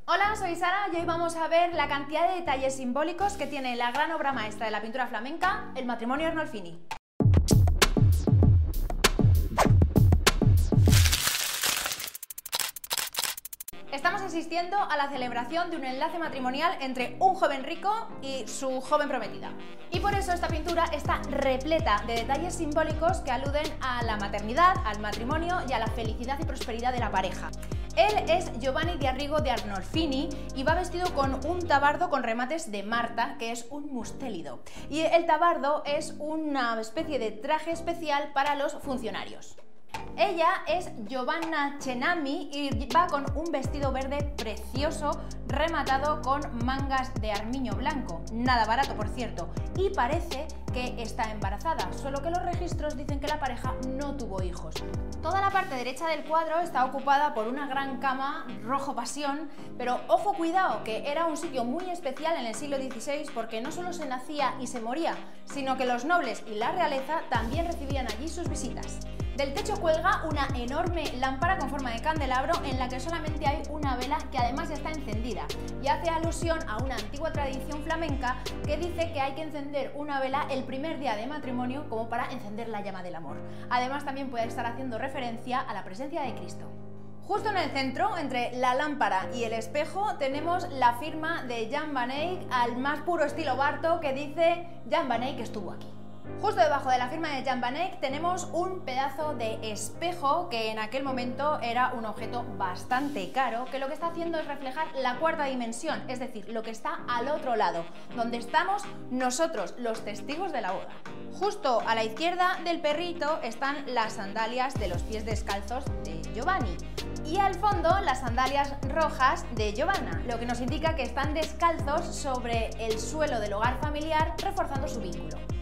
Hola, soy Sara y hoy vamos a ver la cantidad de detalles simbólicos que tiene la gran obra maestra de la pintura flamenca, el matrimonio Arnolfini. Estamos asistiendo a la celebración de un enlace matrimonial entre un joven rico y su joven prometida. Y por eso esta pintura está repleta de detalles simbólicos que aluden a la maternidad, al matrimonio y a la felicidad y prosperidad de la pareja. Él es Giovanni di Arrigo de Arnolfini y va vestido con un tabardo con remates de Marta, que es un mustélido. Y el tabardo es una especie de traje especial para los funcionarios. Ella es Giovanna Cenami y va con un vestido verde precioso rematado con mangas de armiño blanco, nada barato por cierto, y parece que está embarazada, solo que los registros dicen que la pareja no tuvo hijos. Toda la parte derecha del cuadro está ocupada por una gran cama rojo pasión, pero ojo cuidado, que era un sitio muy especial en el siglo XVI porque no solo se nacía y se moría, sino que los nobles y la realeza también recibían allí sus visitas. Del techo cuelga una enorme lámpara con forma de candelabro en la que solamente hay una vela que además ya está encendida y hace alusión a una antigua tradición flamenca que dice que hay que encender una vela el primer día de matrimonio como para encender la llama del amor. Además también puede estar haciendo referencia a la presencia de Cristo. Justo en el centro, entre la lámpara y el espejo, tenemos la firma de Jan van Eyck al más puro estilo Bartók que dice Jan van Eyck estuvo aquí. Justo debajo de la firma de Jan van Eyck tenemos un pedazo de espejo que en aquel momento era un objeto bastante caro, que lo que está haciendo es reflejar la cuarta dimensión, es decir, lo que está al otro lado, donde estamos nosotros, los testigos de la boda. Justo a la izquierda del perrito están las sandalias de los pies descalzos de Giovanni y al fondo las sandalias rojas de Giovanna, lo que nos indica que están descalzos sobre el suelo del hogar familiar, reforzando su vínculo.